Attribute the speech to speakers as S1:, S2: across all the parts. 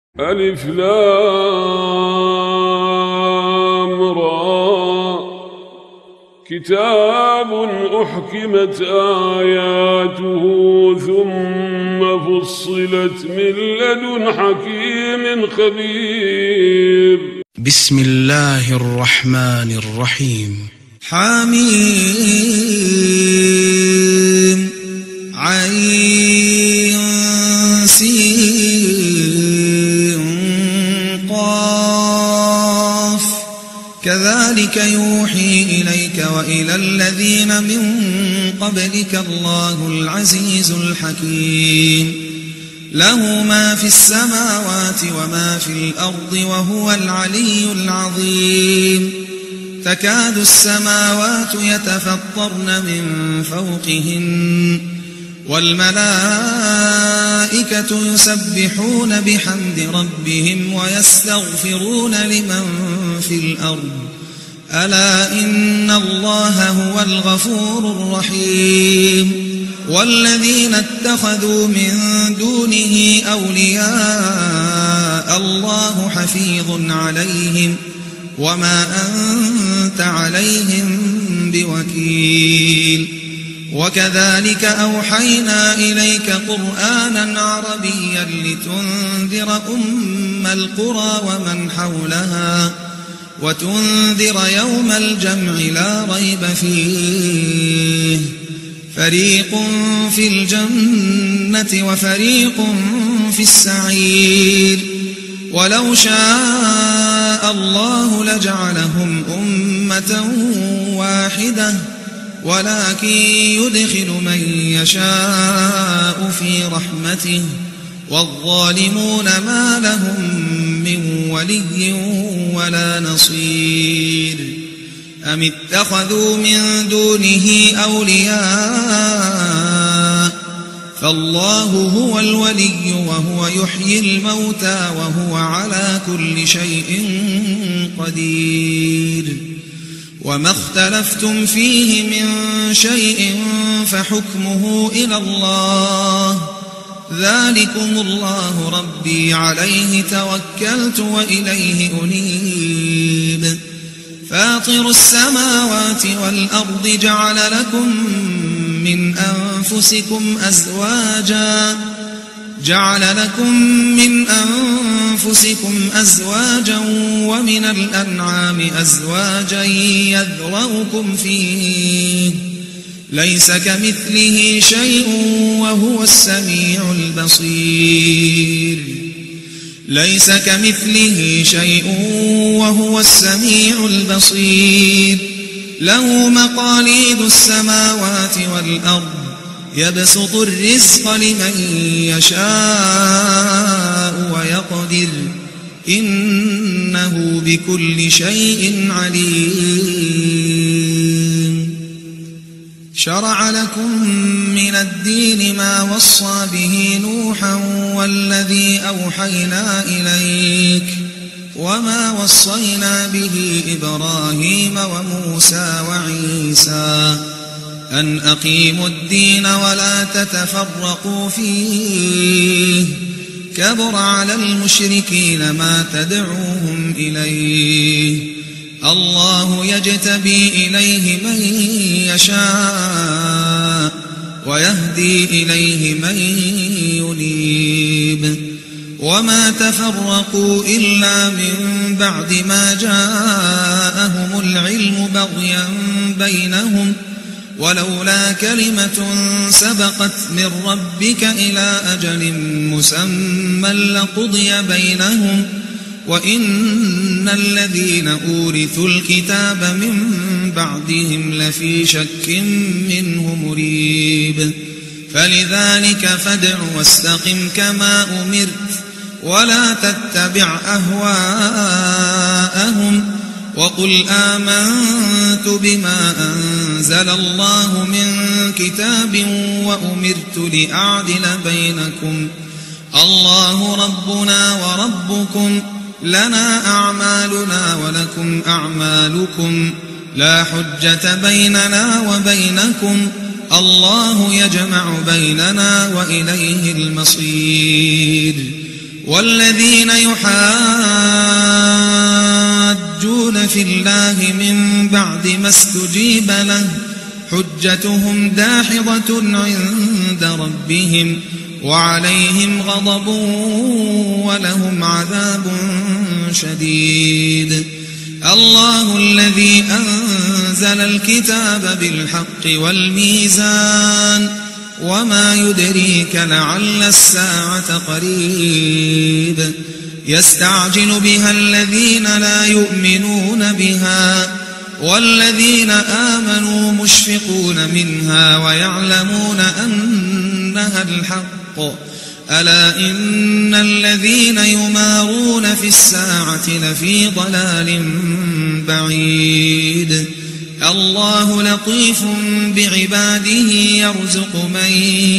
S1: ألف لام را كتاب أحكمت آياته ثم فصلت من لدن حكيم خبير.
S2: بسم الله الرحمن الرحيم. حميم عين سين قاف كذلك يوحي إليك وإلى الذين من قبلك الله العزيز الحكيم. له ما في السماوات وما في الأرض وهو العلي العظيم. تكاد السماوات يتفطرن من فوقهن والملائكة يسبحون بحمد ربهم ويستغفرون لمن في الأرض ألا إن الله هو الغفور الرحيم. والذين اتخذوا من دونه أولياء الله حفيظ عليهم وما أنت عليهم بوكيل. وكذلك أوحينا إليك قرآنا عربيا لتنذر أم القرى ومن حولها وتنذر يوم الجمع لا ريب فيه فريق في الجنة وفريق في السعير. ولو شاء الله لجعلهم أمة واحدة ولكن يدخل من يشاء في رحمته والظالمون ما لهم من ولي ولا نصير. أم اتخذوا من دونه أولياء فالله هو الولي وهو يحيي الموتى وهو على كل شيء قدير. وما اختلفتم فيه من شيء فحكمه إلى الله ذلكم الله ربي عليه توكلت وإليه أنيب. فاطر السماوات والأرض جعل لكم من أنفسكم أزواجا ومن الأنعام أزواجا يذرؤكم فيه ليس كمثله شيء وهو السميع البصير. له مقاليد السماوات والأرض يبسط الرزق لمن يشاء ويقدر إنه بكل شيء عليم. شرع لكم من الدين ما وصى به نوحا والذي أوحينا إليك وما وصينا به إبراهيم وموسى وعيسى أن أقيموا الدين ولا تتفرقوا فيه كبر على المشركين ما تدعوهم إليه. الله يجتبي إليه من يشاء ويهدي إليه من ينيب. وما تفرقوا إلا من بعد ما جاءهم العلم بغيا بينهم ولولا كلمة سبقت من ربك إلى أجل مسمى لقضي بينهم وإن الذين أورثوا الكتاب من بعدهم لفي شك منه مريب. فلذلك فادع واستقم كما أمرت ولا تتبع أهواءهم وقل آمنت بما أنزل الله من كتاب وأمرت لأعدل بينكم الله ربنا وربكم لنا أعمالنا ولكم أعمالكم لا حجة بيننا وبينكم الله يجمع بيننا وإليه المصير. والذين يحاجون في الله من بعد ما استجيب له حجتهم داحضة عند ربهم وعليهم غضب ولهم عذاب شديد. الله الذي أنزل الكتاب بالحق والميزان وما يدريك لعل الساعة قريب. يستعجل بها الذين لا يؤمنون بها والذين آمنوا مشفقون منها ويعلمون أنها الحق. ألا إن الذين يمارون في الساعة لفي ضلال بعيد. الله لطيف بعباده يرزق من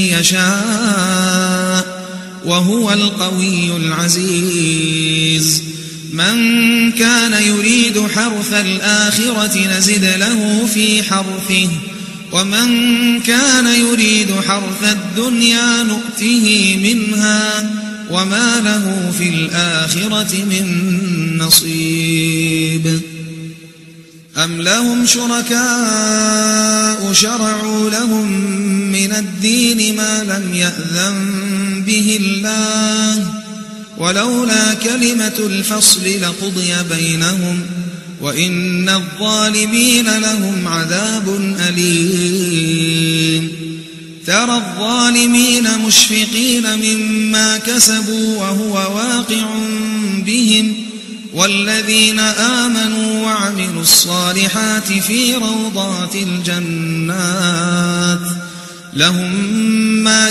S2: يشاء وهو القوي العزيز. من كان يريد حرث الآخرة نزد له في حرثه ومن كان يريد حرث الدنيا نؤته منها وما له في الآخرة من نصيب. أم لهم شركاء شرعوا لهم من الدين ما لم يأذن به الله ولولا كلمة الفصل لقضي بينهم وإن الظالمين لهم عذاب أليم. ترى الظالمين مشفقين مما كسبوا وهو واقع بهم والذين آمنوا وعملوا الصالحات في روضات الجنات لهم ما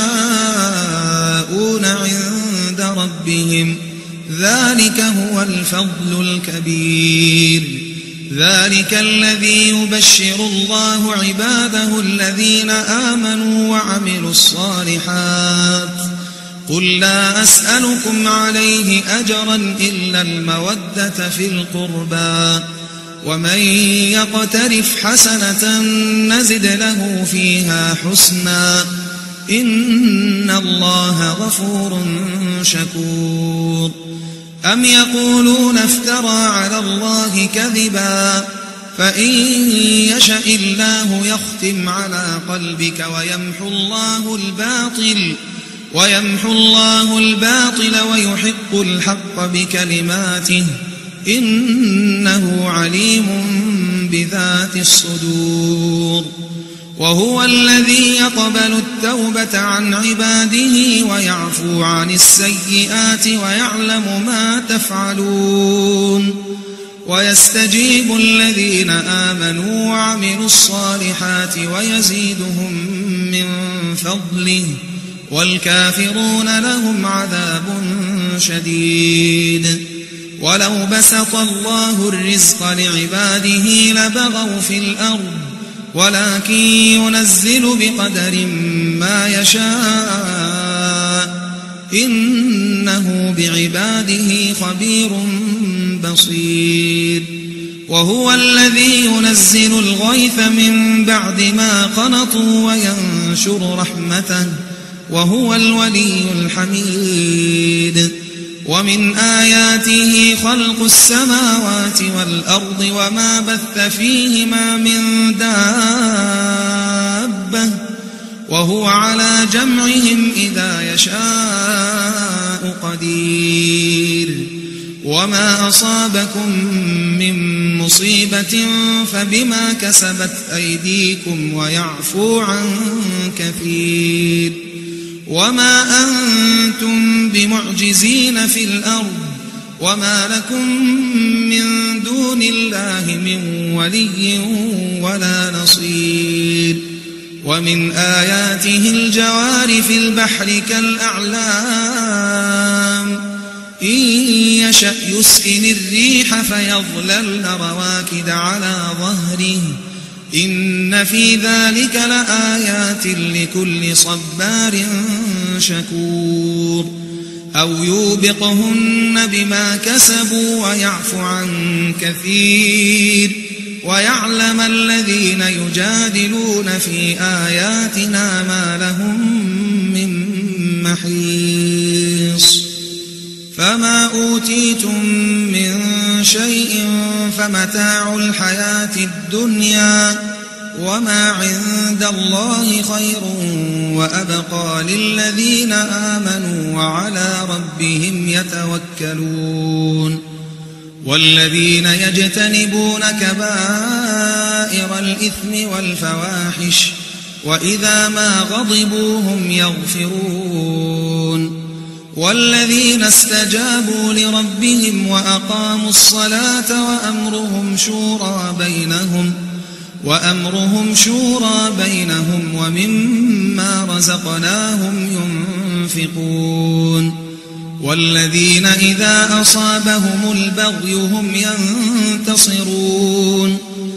S2: يشاءون عند ربهم ذلك هو الفضل الكبير. ذلك الذي يبشر الله عباده الذين آمنوا وعملوا الصالحات. قل لا أسألكم عليه أجرا إلا المودة في القربى ومن يقترف حسنة نزد له فيها حسنا إن الله غفور شكور. أم يقولون افترى على الله كذبا فإن يشأ الله يختم على قلبك ويمحو الله الباطل ويحق الحق بكلماته إنه عليم بذات الصدور. وهو الذي يقبل التوبة عن عباده ويعفو عن السيئات ويعلم ما تفعلون ويستجيب الذين آمنوا وعملوا الصالحات ويزيدهم من فضله والكافرون لهم عذاب شديد. ولو بسط الله الرزق لعباده لبغوا في الأرض ولكن ينزل بقدر ما يشاء إنه بعباده خبير بصير. وهو الذي ينزل الغيث من بعد ما قنطوا وينشر رحمته وهو الولي الحميد. ومن آياته خلق السماوات والأرض وما بث فيهما من دابة وهو على جمعهم إذا يشاء قدير. وما أصابكم من مصيبة فبما كسبت أيديكم ويعفو عن كثير. وما أنتم بمعجزين في الأرض وما لكم من دون الله من ولي ولا نصير. ومن آياته الجوار في البحر كالأعلام إن يشأ يسكن الريح فيظللن رواكد على ظهره إن في ذلك لآيات لكل صبار شكور. أو يوبقهن بما كسبوا ويعفو عن كثير ويعلم الذين يجادلون في آياتنا ما لهم من محيص. فما أوتيتم من شيء فمتاع الحياة الدنيا وما عند الله خير وأبقى للذين آمنوا وعلى ربهم يتوكلون والذين يجتنبون كبائر الإثم والفواحش وإذا ما غضبوا هم يغفرون والذين استجابوا لربهم وأقاموا الصلاة وأمرهم شورى بينهم ومما رزقناهم ينفقون والذين إذا أصابهم البغي هم ينتصرون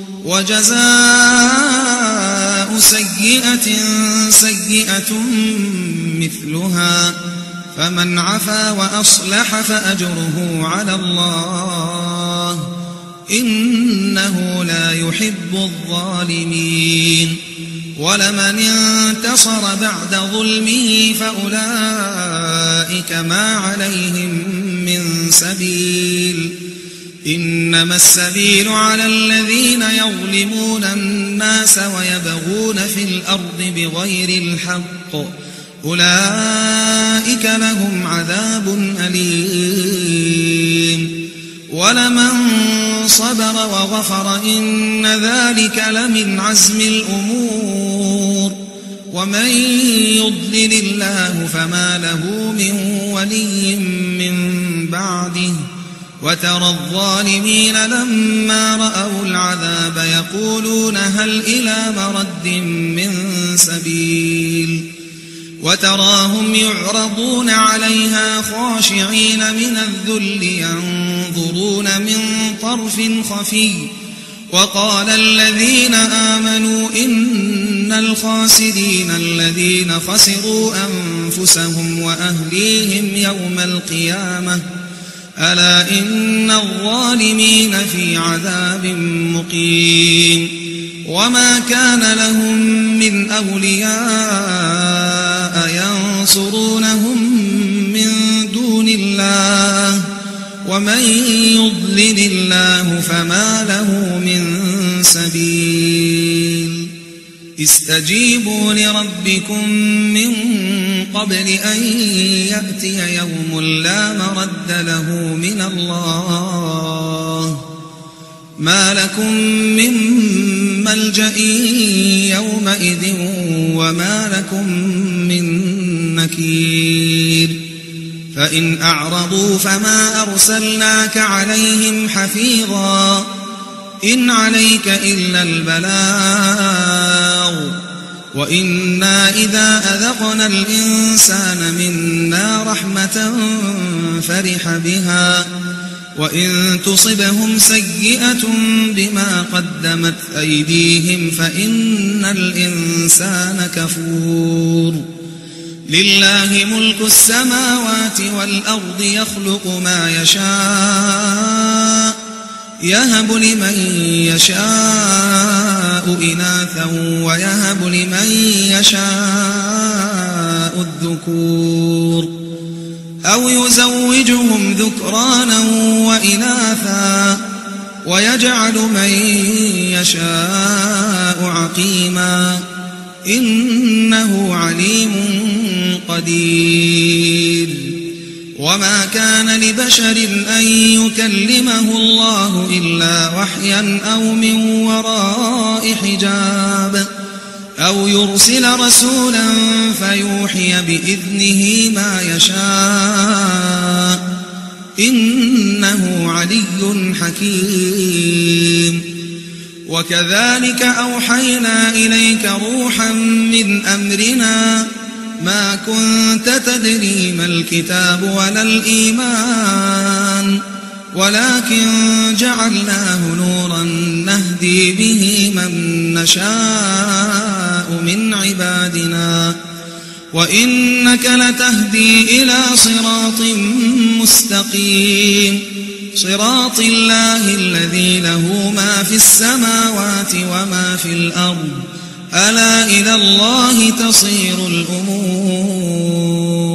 S2: وجزاء سيئة سيئة مثلها فمن عفا وأصلح فأجره على الله إنه لا يحب الظالمين ولمن انتصر بعد ظلمه فأولئك ما عليهم من سبيل إنما السبيل على الذين يظلمون الناس ويبغون في الأرض بغير الحق أولئك لهم عذاب أليم ولمن صبر وغفر إن ذلك لمن عزم الأمور ومن يضلل الله فما له من ولي من بعده وترى الظالمين لما رأوا العذاب يقولون هل إلى مرد من سبيل وتراهم يعرضون عليها خاشعين من الذل ينظرون من طرف خفي وقال الذين آمنوا إن الخاسرين الذين خسروا أنفسهم وأهليهم يوم القيامة ألا إن الظالمين في عذاب مقيم وما كان لهم من أولياء ينصرونهم من دون الله ومن يضلل الله فما له من سبيل استجيبوا لربكم من قبل أن يأتي يوم لا مرد له من الله ما لكم من ملجأ يومئذ وما لكم من نكير فإن أعرضوا فما أرسلناك عليهم حفيظا إن عليك إلا البلاغ وإنا إذا أذقنا الإنسان منا رحمة فرح بها وإن تصبهم سيئة بما قدمت أيديهم فإن الإنسان كفور لله ملك السماوات والأرض يخلق ما يشاء يهب لمن يشاء إناثا ويهب لمن يشاء الذكور أو يزوجهم ذكرانا وإناثا ويجعل من يشاء عقيما إنه عليم قدير وما كان لبشر أن يكلمه الله إلا وحيا أو من وراء حجاب أو يرسل رسولا فيوحي بإذنه ما يشاء إنه علي حكيم وكذلك أوحينا إليك روحا من أمرنا ما كنت تدري ما الكتاب ولا الإيمان ولكن جعلناه نورا نهدي به من نشاء من عبادنا وإنك لتهدي إلى صراط مستقيم صراط الله الذي له ما في السماوات وما في الأرض ألا إلى الله تصير الأمور